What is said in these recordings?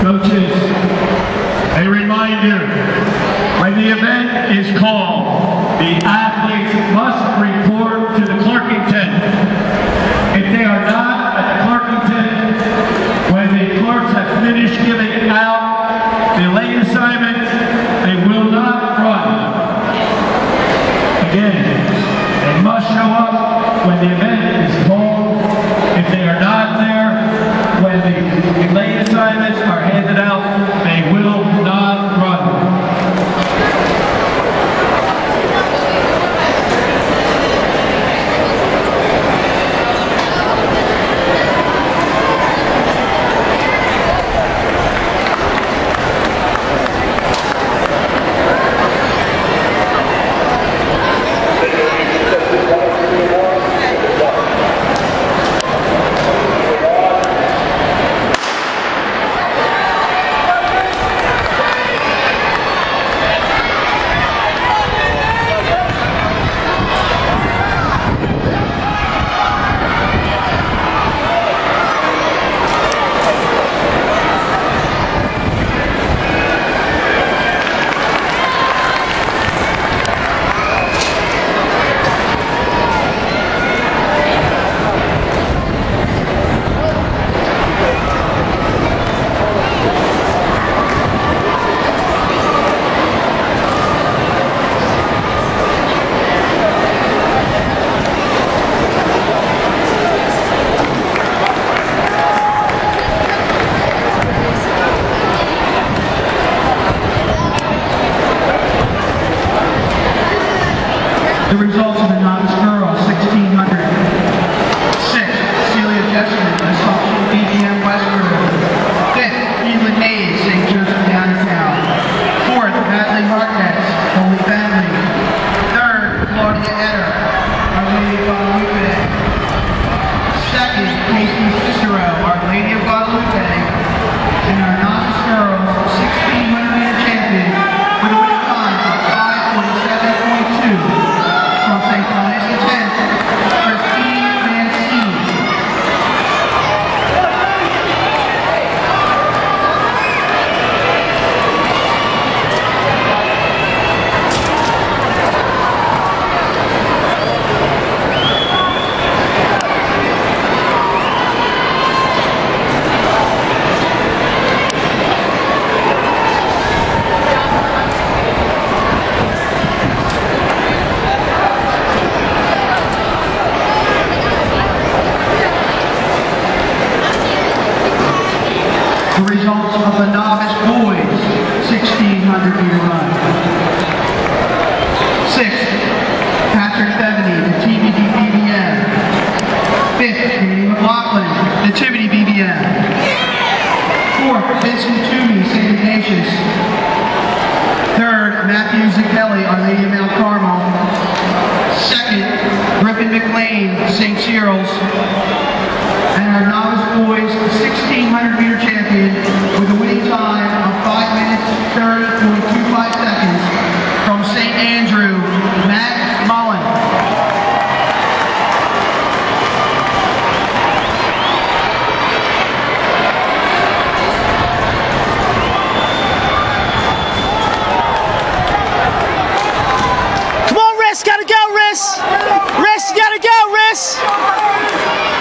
Coaches, a reminder, when the event is called, the athletes must report to the clerking tent. If they are not at the clerking tent, when the clerks have finished giving out the lane assignments, they will not run. Again, they must show up when the event is called. If they are not there, when the lane assignments are handed out, they will not run. The results of the novice girls, 1600. 6th, Celia Testament, Assumption BBM Westford. 5th, Cleveland Hayes, St. Joseph Downtown. 4th, Natalie Marquez, Holy Family. 3rd, Claudia Etter, Our Lady of Guadalupe. 2nd, Casey Cicero, Our Lady of Guadalupe. And our novice girls, 1600-meter champion, with a winning time of 5:47.2. From St. Thomas X, Christine Mancini. The results of the novice boys 1600-meter run. 6th, Patrick Bethany, the TBD BBM. 5th, Danny McLaughlin, Nativity BBM. 4th, Vincent Toomey, St. Ignatius. 3rd, Matthew Zacchelli, Our Lady of Mount Carmel. 2nd, Griffin McLean, St. Cyril's. And our novice boys 1600-meter champion with a winning time of 5 minutes 30.25 seconds from St. Andrew, Matt Mullen. Come on, Riss, gotta go, Riss! Riss, you gotta go, Riss!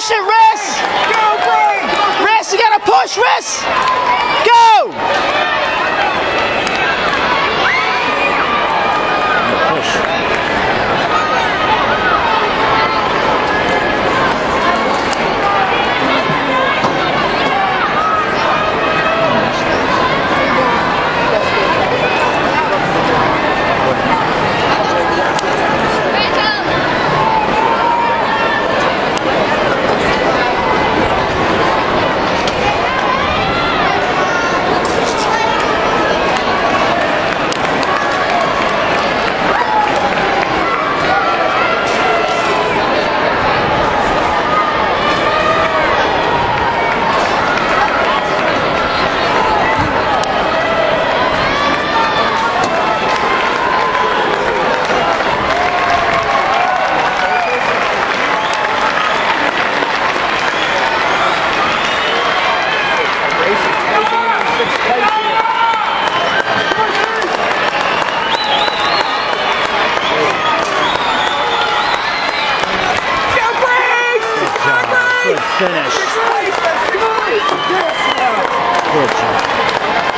Push it, Riss! Riss, you gotta push, Riss! Go! Good finish. Good job.